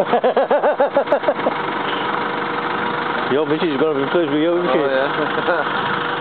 Your missus is going to be pleased with you, isn't she? Oh, yeah.